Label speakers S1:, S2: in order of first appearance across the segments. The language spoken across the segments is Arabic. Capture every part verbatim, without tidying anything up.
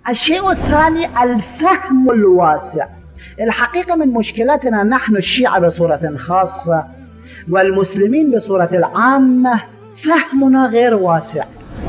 S1: الشيء الثاني الفهم الواسع. الحقيقة من مشكلتنا نحن الشيعة بصورة خاصة والمسلمين بصورة العامة فهمنا غير واسع.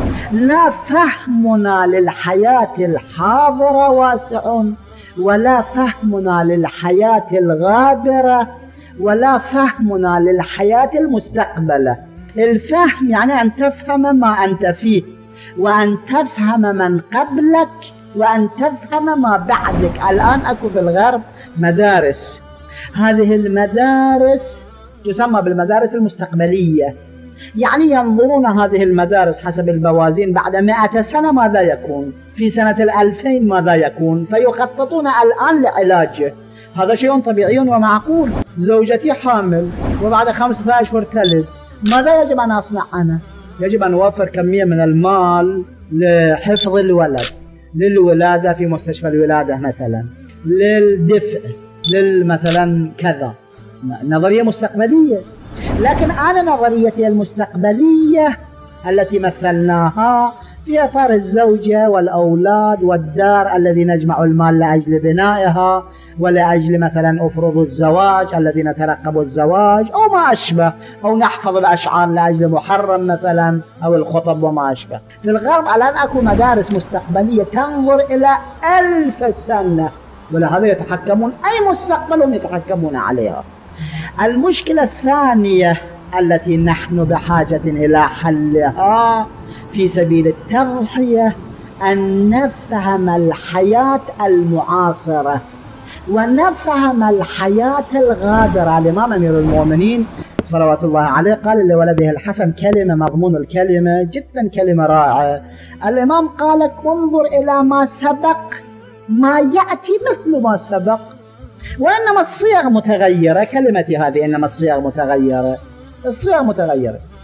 S1: لا فهمنا للحياة الحاضرة واسع، ولا فهمنا للحياة الغابرة، ولا فهمنا للحياة المستقبلة. الفهم يعني أن تفهم ما أنت فيه، وأن تفهم من قبلك، وأن تفهم ما بعدك. الآن أكو في الغرب مدارس، هذه المدارس تسمى بالمدارس المستقبلية، يعني ينظرون هذه المدارس حسب الموازين بعد مئة سنة ماذا يكون، في سنة الألفين ماذا يكون، فيخططون الآن لعلاجه. هذا شيء طبيعي ومعقول. زوجتي حامل وبعد خمسة أشهر تلد، ماذا يجب أن أصنع أنا؟ يجب أن أوفر كمية من المال لحفظ الولد، للولادة في مستشفى الولادة مثلا، للدفء، للمثلا كذا. نظرية مستقبلية. لكن أنا نظريتي المستقبلية التي مثلناها في إطار الزوجة والأولاد والدار الذي نجمع المال لأجل بنائها، ولأجل مثلا أفرض الزواج الذي نترقب الزواج أو ما أشبه، أو نحفظ الأشعار لأجل محرم مثلا، أو الخطب وما أشبه. في الغرب الآن أكو مدارس مستقبلية تنظر إلى ألف سنة، ولهذا يتحكمون أي مستقبل يتحكمون عليها. المشكلة الثانية التي نحن بحاجة إلى حلها في سبيل التضحية أن نفهم الحياة المعاصرة ونفهم الحياة الغابرة. الإمام أمير المؤمنين صلوات الله عليه قال لولده الحسن كلمة، مضمون الكلمة جدا كلمة رائعة. الإمام قال: انظر إلى ما سبق، ما يأتي مثل ما سبق، وإنما الصيغ متغيرة. كلمتي هذه إنما الصيغ متغيرة، الصيغ متغيرة.